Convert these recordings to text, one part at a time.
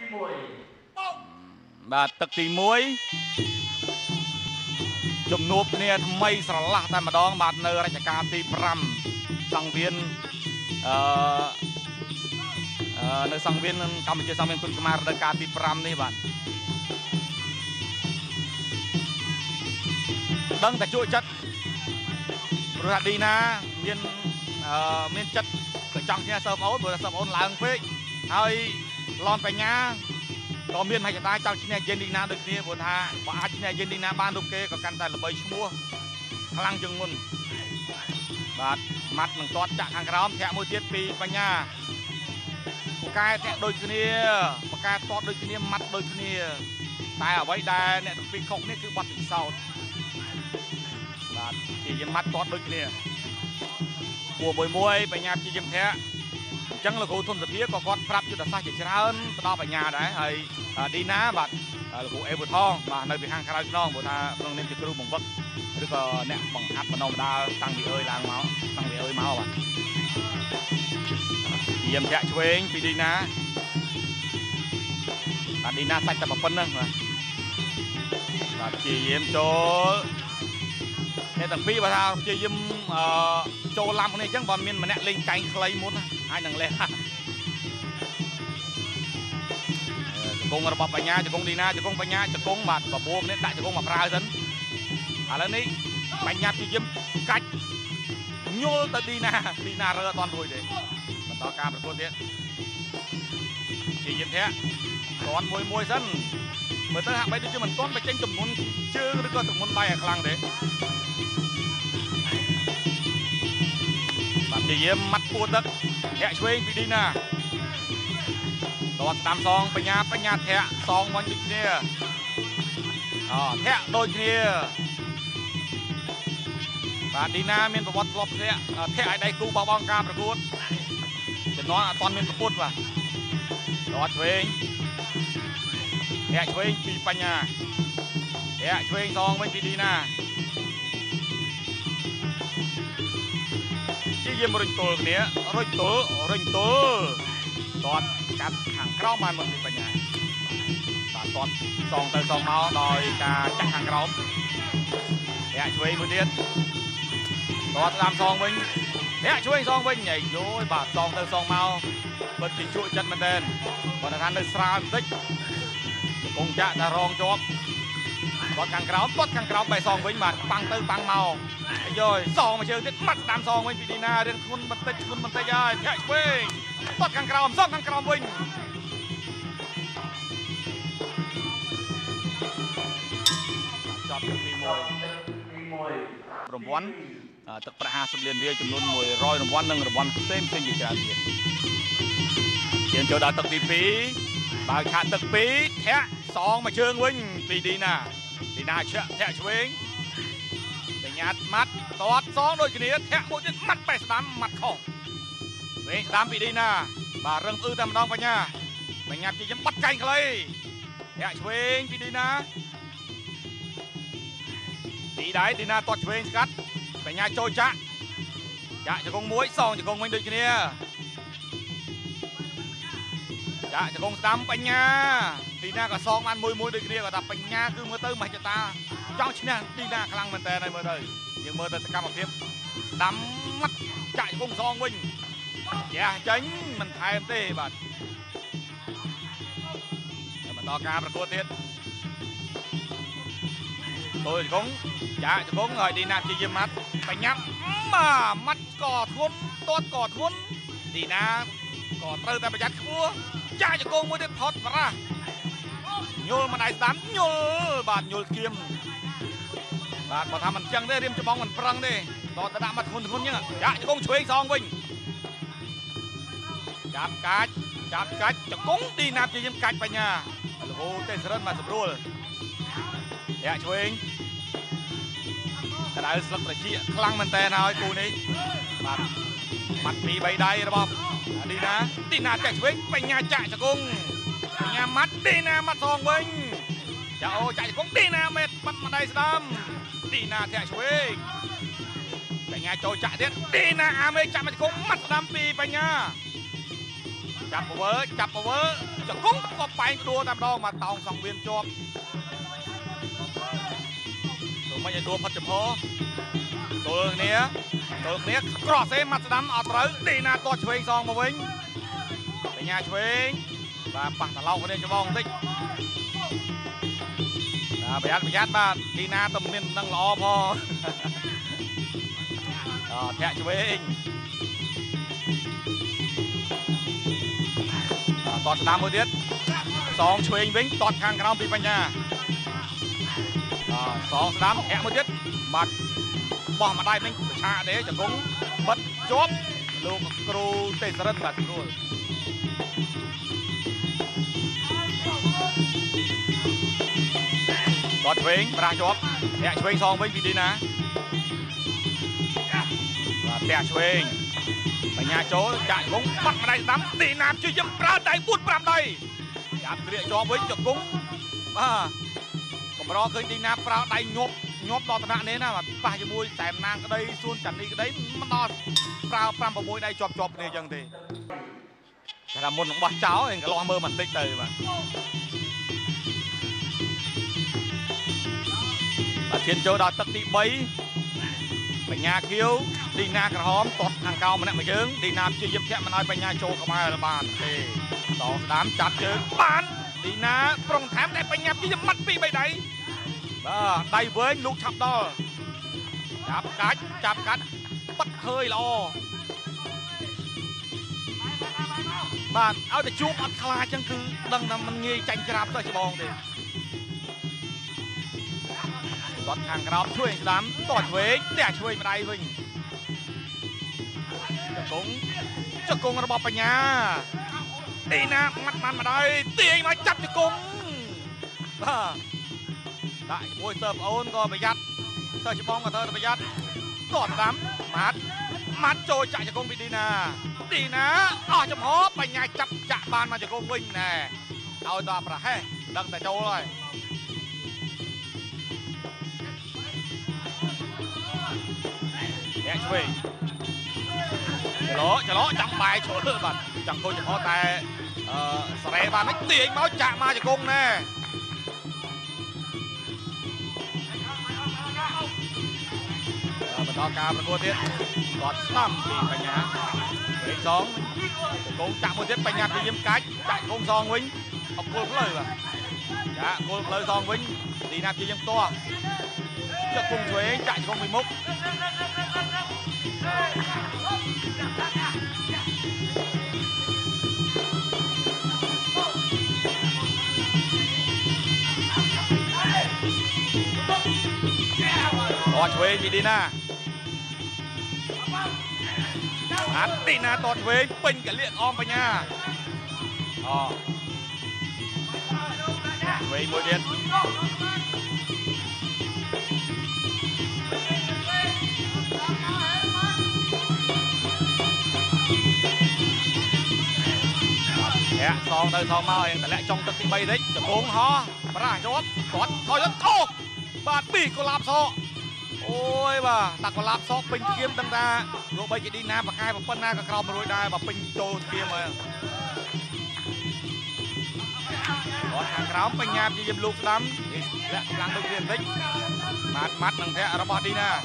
បាទទឹកទី1ជំនួបគ្នាថ្មីស្រឡះតែម្ដងបាទនៅរជ្ជកាលទី5សង្វៀននៅសង្វៀនកម្ពុជាសង្វៀនគុណខ្មែររដូវកាលទី5នេះបាទដឹងតែជក់ចិត្តព្រោះថាឌីណាមានចិត្តទៅចង់ឈ្នះសើបអូនព្រោះថាសើបអូនឡើងពេកហើយឡនបញ្ញាក៏មានមហិច្ឆតាចង់ឈ្នះយេនឌីណាដូចគ្នាព្រោះថាបើអាចឈ្នះយេនឌីណាបានរូបគេក៏កាន់តែល្បីឈ្មោះខ្លាំងជាងមុនបាទម៉ាត់នឹងទាត់ចាក់ខាងក្រោមធាក់មួយទៀតពីបញ្ញាពូកែធាក់ដូចគ្នាពូកែទាត់ដូចគ្នាម៉ាត់ដូចគ្នាតែអ្វីដែលអ្នកទាំងពីរខុសគ្នាគឺបទពិសោធន៍បាទជាយាមម៉ាត់ទាត់ដូចគ្នាគួរមួយបញ្ញាជាយាមធាក់អញ្ចឹងលោកគ្រូធនសភាក៏គាត់ប្រាប់យុទ្ធសាស្ត្រជាច្រើនទៅដល់បញ្ញាដែរហើយឌីណាបាទលោកគ្រូអេវូថងបាទនៅពីខាងក្រៅខ្នងព្រោះថាក្នុងនាមជាគ្រូបង្វឹកឬក៏អ្នកបង្ហាត់បណ្ដុំបណ្ដាលតាំងពីអើយឡើងមកតាំងពីអើយមកបាទយាមធាក់ឆ្វេងពីឌីណាបាទឌីណាសាច់តែប៉ុណ្្នឹងបាទជាយាមចូលអ្នកទាំងពីរបើថាជាយាមចូលឡាំគ្នាអញ្ចឹងបើមានម្នាក់លេងកែងខ្លីមុនហើយនឹងលេះជង្គង់របស់បញ្ញាជង្គង់ឌីណាជង្គង់បញ្ញាជង្គង់បាទបបួរគ្នាដាក់ជង្គង់មកប្រើសិនឥឡូវនេះបញ្ញាជាយាមកាច់ញល់ទៅឌីណារើអត់ទាន់រួចទេបន្តការប្រកួតទៀតជាយាមធាក់ទាន់មួយសិនមើលទៅហាក់បីដូចជាមិនទាន់បញ្ចេញទម្ងន់ជើងឬក៏ទម្ងន់ដៃឲ្យខ្លាំងទេបាទជាយាមម៉ាត់ពួរទឹកធាក់ឆ្វេងពីឌីណាទាត់ស្ដាំសងបញ្ញាធាក់សងវិញដូចគ្នាធាក់ដូចគ្នាបាទឌីណាមានប្រវត្តិធ្លាប់ធាក់ឲ្យដៃគូបោះបង់ការប្រកួតជំនាន់អត់ទាន់មានប្រកួតបាទទាត់ឆ្វេងធាក់ឆ្វេងពីបញ្ញាធាក់ឆ្វេងសងវិញពីឌីណាជាយាមរុញទល់គ្នារុញទល់ទាត់កាត់ខាងក្រោមបានមកពីបញ្ញាបាទទាត់សងទៅសងមកដោយការចាក់ខាងក្រោមធាក់ឆ្វេងមួយទៀតទាត់ស្ដាំសងវិញធាក់ឆ្វេងសងវិញញ៉ៃយោបាទសងទៅសងមកពិតជាជក់ចិត្តមែនទែនគាត់ថានៅស្រាលបន្តិចកំពុងចាក់តែរងជាប់ទាត់ខាងក្រោមបែរសងវិញបាទប៉ាំងទៅប៉ាំងមកយោសងមួយជើងទៀតម៉ាត់ស្ដាំសងវិញពីឌីណារឿងធ្ងន់បន្តិចហើយធាក់ឆ្វេងទាត់ខាងក្រោមសងខាងក្រោមវិញចប់ទី1រង្វាន់ទឹកប្រាក់50លានរៀលចំនួន100រង្វាន់និងរង្វាន់ផ្សេងជាច្រើនទៀតជាចូលដល់ទឹកទី2បើឆាកទឹក2ធាក់សងមួយជើងវិញពីឌីណាធាក់ឆ្វេងបញ្ញាម៉ាត់ទាត់សងដូចគ្នាធាក់មួយទៀតម៉ាត់បែរស្ដាំម៉ាត់ខុសវិញស្ដាំពីឌីណាបាទរឹងតែម្ដងបញ្ញាជាយឹមបាត់កែងខ្លីធាក់ឆ្វេងពីឌីណាឌីណាទាត់ឆ្វេងស្កាត់បញ្ញាចូលចាក់ជង្គង់មួយសងជង្គង់វិញដូចគ្នាចាក់ជង្គង់ស្ដាំបញ្ញាឌីណាក៏សងបានមួយដូចគ្នាគាត់ថាបញ្ញាគឺមើលទៅមហិច្ឆតាចង់ឈ្នះឌីណាខ្លាំងមែនតើហើយមើលទៅយើងមើលទៅសកម្មភាពស្ដាំម៉ាត់ចាក់ជង្គង់សងវិញចេញមិនថែមទេបាទបន្តការប្រកួតទៀតចូលជង្គង់ចាក់ជង្គង់ហើយឌីណាជាយាមម៉ាត់បញ្ញាម៉ាត់ក៏ធ្ងន់ទាត់ក៏ធ្ងន់ឌីណាក៏ត្រូវតែប្រយ័ត្នខ្ពស់ចាក់ជង្គង់មួយទៀតផុតបារ៉ាញល់មិនដៃស្ដាំញល់គៀមបាទបើថាមិនចឹងទេរៀមច្បងមិនប្រឹងទេដល់តែដាក់មកធ្ងន់អញ្ចឹងចាក់ជង្គង់ឆ្វេងសងវិញចាប់កាច់ជង្គង់ឌីណាជាយាមកាច់បញ្ញាលោកគ្រូទេសរិនមកស្រួលធាក់ឆ្វេងក្តៅស្លឹកត្រចៀកខ្លាំងមែនតើហើយគូនេះបាទម៉ាត់ពី3ដៃរបស់ឌីណាចាក់ឆ្វេងបញ្ញាចាក់ជង្គង់បញ្ញាម៉ាត់ឌីណាម៉ាត់សងវិញចាក់ជង្គង់ឌីណាម៉ាត់ម្ដាយស្ដាំឌីណាធាក់ឆ្វេងបញ្ញាចូលចាក់ទៀតឌីណាអាមេចាក់មកជង្គង់ម៉ាត់ស្ដាំពីបញ្ញាចាប់ពវើចจะกุ้งก็ไปตัวตามดองมาตองสองเวียนจบตัวไม่ใช่ตัวพัดจะพอตัวเนี้ยกรอเซมัดดำเอาเต๋อตีนาตัวช่วยซองมาวิ่งไปงานช่วยvàปักตะเล่าคนนี้จะมองติ๊กประหยัดบ้านดีนาตำเนียนนั่งรอพอแทะช่วยเองตอดสนามมือเดียดสองช่วยเองวิ่งตอดข้างกระน้องปีปัญญาสองสนามแทะมือเดียดมัดบอลมาได้นิ่งชาเดจะกุ้งบัดจบลูกครูเตะสลัดแบบนู้นตอดช่วยปลาจบแทะช่วยซองวิ่งดีนะแทะช่วยปัญญาโจจ่ายกุ้งปักมาได้สนามตีน้ำช่วยยิ้มปลาได้บุญปลาได้จับเกลียจอมวิ่งจะกุ้งผมรอเคยตีน้ำปลาได้งบตอนนั้นนะแบบปลาจะมวยแสนนางก็ได้ส่วนจันนี่ก็ได้มันตอนปลาปลามวยได้จบเนี่ยจังดีแต่ละมุนของบ้าเจ้าเองก็ลองเบอร์มันติ๊กเลยมาเทียนโจดตัดตีใบไปงาเขียวดีนากระหอมตดทางเก่ามันเนี่ยมาเชิงดีน้ำช่วยยิ้มแค่มันน้อยไปงาโจกับมาละบานเต้สองสามจับเชิงบานดีนาปรงแถมแต่ไปงาช่วยยิ้มมัดปีใบไหนได้เว้ยลูกฉับดอจับกัดปัดเคยรอบ้านเอาแต่จูบอัดคลาจังคือดังนั้นมันเงยจังจราบตัวจะมองดิตอดทางกระดช่วยดำตอดเวกแต่ช่วยมาได้วิ่งจะกงระบบปัญญาดีนะมัดมันมาได้ตีมาจับจะกงได้มวยเติมโอนก็ประหยัดเสิร์ฟบอลกับเธอประหยัดกอดดำมัดโจจ่ายจะกงไปดีนะจะพอไปไงจับจะบานมาจะกงวิ่งแน่เอาตัวประเฮดังแต่โจเลยเนี่ยช่วยจะล้อจังไปโชว์เลือดบัดจังโคจะพอแต่สเรบานไม่ตีเมาจะมาจะกงแน่ต่อการประกวดเทียนกอดตั้มปีปัญญาเวกสองกงจับมือเทียนปัญญาที่ยิ้มกัดchạyกงซองวิ่งเอาโกลเลยว่ะdạโกลเลยซองวิ่งดีนับที่ยิ้มตัวจะกงช่วยchạyกงbị múcช่วยมีดีนะดีนะตอดช่วยเป็นกับเรียกออมไปเนี่ยช่วยมวยเดียนแค่ซองเดินซองมาเองแต่และจงตึกที่ใบเด็กจะโกงฮอปลาจบกอดถอยแล้วโตบาดปีกก็ลาบโซโอ้ยบ่าตักก็ลาบโซเป็นเกียมตั้งแต่โลใบจะดีน้ำปากกายแบบปั้นหน้ากับกรอบมาโรยได้แบบเป็นโจเกียมเลยกอดทางกรอบเป็นงามจะยิ้มลูกดำและกำลังดูเรียนเด็กมัดหนังแท้ระบาดดีนะ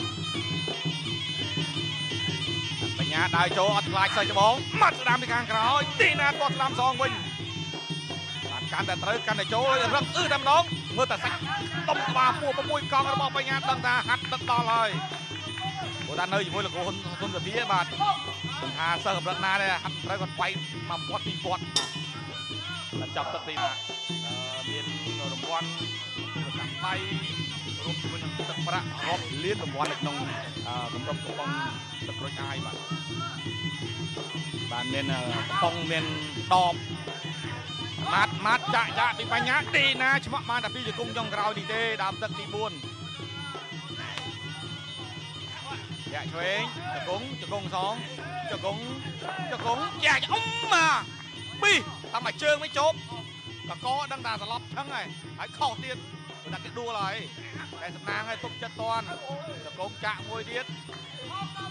เป็นงานได้โจอัดลายใส่จะมองมัดดำในกลางกรอบดีนะตัวดำซองวิ่งการแต่เตะการแต่โจเลยเรื่องดำน้องเมื่อแต่สักต้มปลาปูปมุยกองระบอกไปงานตั้งตาหัดตั้งตาเลยโบราณเนยอยู่มวยหลักคนแบบนี้บาดหาเสิร์ฟรักนาเลยหัดแล้วก็ไปมาปอดตีปอดแล้วจับตัดตีมาเรียนรางวัลกับไทยรวมถึงตึกประรบเลี้ยงรางวัลในน้องสำหรับกองตึกรถไฟบ้านเมียนกองเมียนตอบมัดจะปีปัญญาดีนะเฉพาะมาแต่พี่จะกุ้งยองเราดีเด้ดำตึกตีบุญอย่าช่วยจะกุ้งสองจะกุ้งอย่าอุ้มมาปีทำไมเชิงไม่จบก็ดังตาสลับทั้งไงหายข้อเตียนดักจะดูอะไรแต่สำนางให้ตุ้มจัดตอนจะกุ้งจะมวยเดียด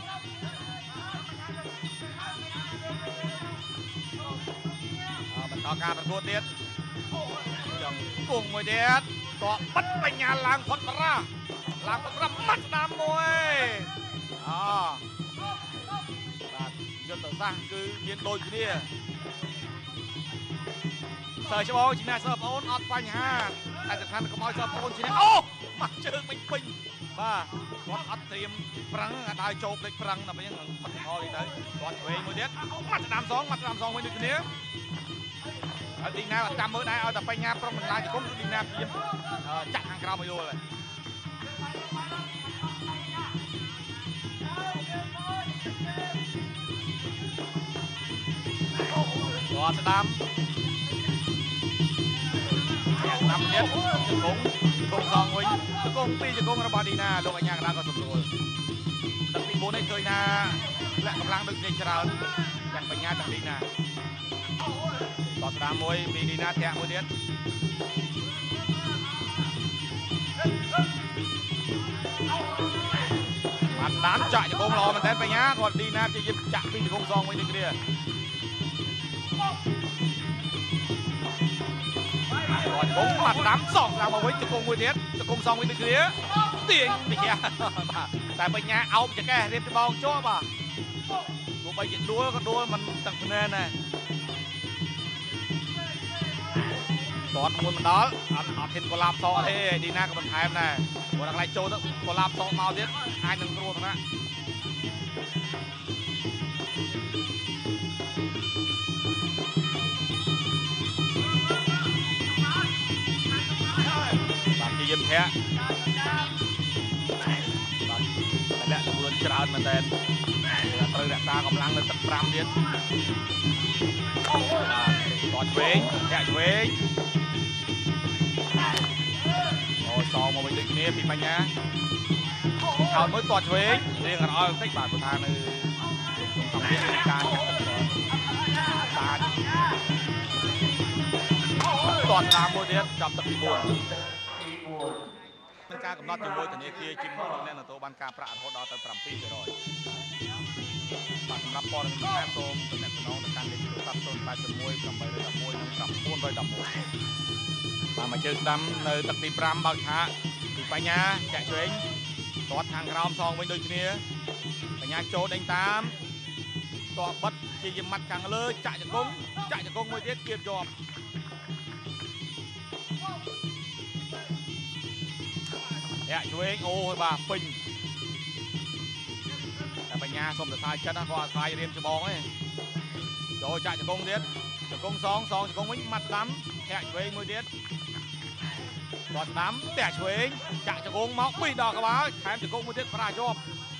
ต่อដល់ការប្រកួតទៀតចង់គង់មួយទៀតតបិទបញ្ញាឡើងផុតបារាឡើងផុតបារាម៉ាត់ស្ដាមមួយបាទយុទ្ធសាស្ត្រគឺមានដូចគ្នាសើច្បងឈ្នះសើប្អូនអត់បញ្ហាតែសំខាន់កុំឲ្យសើប្អូនឈ្នះអូមកជើងពេញពេញបាទគាត់អត់ត្រៀមប្រឹងដើរចូលដូចប្រឹងតែពេលហ្នឹងបាត់ហោនេះទៅគាត់ឆ្វេងមួយទៀតម៉ាត់ស្ដាមសងមួយដូចគ្នាហើយឌីណាចាំមើលដែរឲ្យតែបញ្ញាប្រុងមិនឡាយជង្គង់ឌីណាព្យាយាមចាក់ខាងក្រោមឲ្យយល់ហើយគាត់ស្ដាំទៀតជង្គង់សងវិញជង្គង់ពីរជង្គង់របស់ឌីណាលោកអញ្ញាកណ្ដាលក៏សម្រួលទឹកទី4នេះឃើញថាលក្ខកម្លាំងដូចគ្នាច្រើនទាំងបញ្ញាទាំងឌីណាតស្ដាមមួយពីឌីណាធាក់មួយទៀតមកស្ដាមចាក់ជង្គង់ល្អមែនតើបញ្ញាគាត់ឌីណាព្យាយាមចាក់ពីរជង្គង់សងវិញដូចគ្នាគាត់គង់មកស្ដាំសងស្ដាំមកវិញជង្គង់មួយទៀតជង្គង់សងវិញដូចគ្នាទាញវិជាបាទតែបញ្ញាអោបចកេះរៀបច្បងជាប់បាទទោះបីជាដួលក៏ដួលមិនទឹកភ្នែនដែរគាត់មួយមិនដល់អត់ហ៊ានកូឡាបសទេឌីណាក៏បន្ថែមដែរគាត់ដល់កន្លែងចូលទៅកូឡាបសមកទៀតអាចនឹងគ្រោះថ្នាក់បាទជាយឹមធាក់បាទតែលក្ខលឿនច្រើនមែនតើត្រូវរក្សាកម្លាំងនៅទឹក5ទៀតបាទគាត់ឆ្វេងធាក់ឆ្វេងអូសងមកវិញដូចគ្នាពីបញ្ញាខោតមួយគាត់ឆ្វេងរៀងអត់អល់បន្តិចបាទព្រោះថានៅក្នុងសង្គ្រាមមានការចាក់ទឹកសាច់គាត់តាមមួយទៀតចាប់ទឹកទី4មានការកំណត់ជាមួយធនាគារជីមមកអ្នកទទួលបានការប្រាក់រហូតដល់ទៅ7%បាទសម្រាប់ព័ត៌មានបន្ថែមសូមទំនាក់ទំនងទៅកាន់លេខទូរស័ព្ទ081 811 និង911បាទមកជើងស្ដាំនៅទឹកទី5បើកឆាកពីបញ្ញាចាក់ឆ្វេងទាត់ខាងក្រោមសងវិញដូចគ្នាបញ្ញាចូលដេញតាមតបិទជាយមាត់ខាងលើចាក់ជង្គង់មួយទៀតគៀបជាប់ចាក់ឆ្វេងអូបាទពេញតែបញ្ញាសុំសរសើរចិត្តណាគាត់ខ្លាយរៀមច្បងទេចូលចាក់ជង្គង់ទៀតជង្គង់សងជង្គង់វិញម៉ាត់ស្ដាំចាក់ឆ្វេងមួយទៀតគាត់ស្ដាំតែឆ្វេងចាក់ជង្គង់មកពីដល់ក្បាលថែមជង្គង់មួយទៀតប្រាជាប់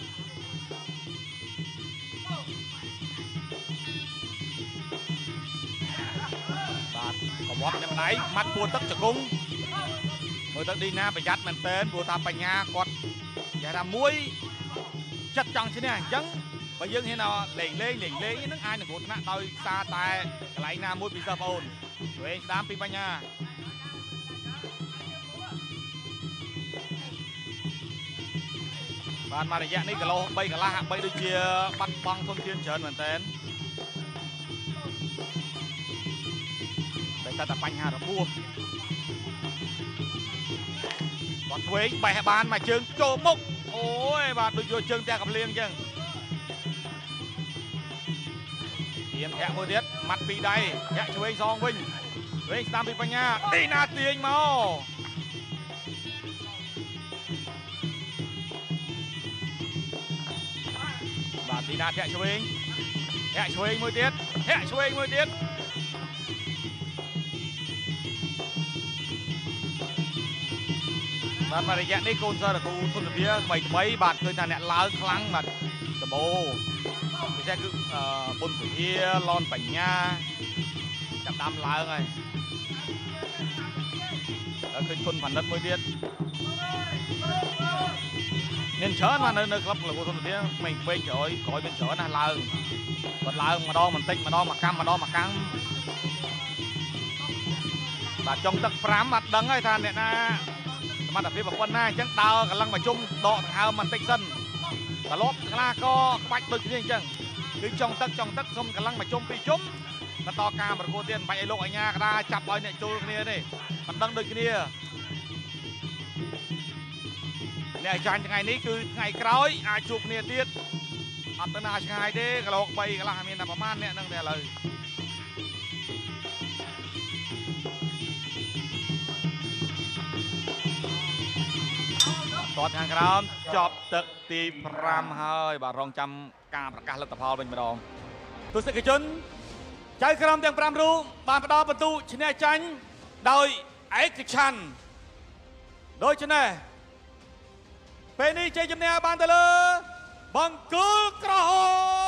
បាទកវត្តអ្នកដៃម៉ាត់ពួរទឹកជង្គង់មើលទៅឌីណាប្រយ័ត្នមែនតើព្រោះថាបញ្ញាគាត់គេថាមួយចិត្តចង់ឈ្នះអញ្ចឹងបើយើងហ៊ានលេងហ្នឹងអាចនឹងគ្រោះថ្នាក់ដោយសារតែកន្លែងណាមួយពីសិស្សបងអូនឆ្វេងស្ដាំពីបញ្ញាបានមករយៈនេះគីឡូ3កន្លះហាក់បីដូចជាបាត់បង់ធនធានច្រើនមែនតើតែបញ្ហារបួសគាត់ឆ្វេងបេះបានមកជើងចូលមុខអូយបាទដូចយកជើងតែកំលៀងអញ្ចឹងទៀមធាក់មួយទៀតម៉ាត់ពីដៃធាក់ឆ្វេងសងវិញឆ្វេងស្ដាំពីបញ្ញាឌីណាទាញមកបាទឌីណាធាក់ឆ្វេងមួយទៀតបាទរយៈនេះកូនសិស្សគូទុនវិទ្យាថ្មីបាទឃើញថាអ្នកឡើងខ្លាំងបាទសបោពិសេសគឺបុនសុធាឡនបញ្ញាចាប់ដាំឡើងហើយឃើញធនផលិតមួយទៀតមានច្រើនបាទនៅក្លឹបគូទុនវិទ្យាក្មេងៗក្រោយមានច្រើនណាស់ឡើងគាត់ឡើងម្ដងបន្តិចម្ដងមួយកម្មបាទចុងទឹក5អត់ដឹងហើយថាអ្នកណាសមត្ថភាពប៉ុណ្ណាអញ្ចឹងដើរកន្លងមកជុំដកដង្ហើមបន្តិចសិនត្រឡប់ខ្លះក៏ក្បាច់ដូចគ្នាអញ្ចឹងគឺចុងទឹកសុំកន្លងមកជុំ2ជុំបន្តការប្រកួតទៀតបាច់ឲ្យលោកអញ្ញាកដាចាប់ឲ្យអ្នកចូលគ្នានេះមិនដឹងដូចគ្នាអ្នកចាញ់ថ្ងៃនេះគឺថ្ងៃក្រោយអាចជួបគ្នាទៀតអត់ទៅណាឆ្ងាយទេគីឡូ3កន្លះមានតែប្រហែលអ្នកហ្នឹងទេឥឡូវតតខាងក្រោមចប់ទឹកទី5ហើយបាទរងចាំការប្រកាសលទ្ធផលវិញម្ដងទស្សនិកជនចៅក្រមទាំង5រូបបានផ្ដល់បន្ទូឈ្នះចាញ់ដោយឯកច្ឆន្ទដូច្នេះពេលនេះជ័យជំនះបានទៅលើបង្គោលក្រហម